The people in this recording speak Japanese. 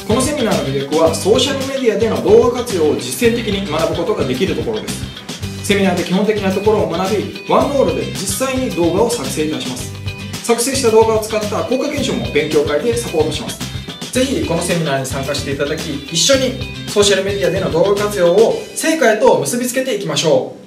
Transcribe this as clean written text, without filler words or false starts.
このセミナーの魅力はソーシャルメディアでの動画活用を実践的に学ぶことができるところです。セミナーで基本的なところを学び、ワンロールで実際に動画を作成いたします。作成した動画を使った効果検証も勉強会でサポートします。ぜひこのセミナーに参加していただき、一緒にソーシャルメディアでの動画活用を成果へと結びつけていきましょう。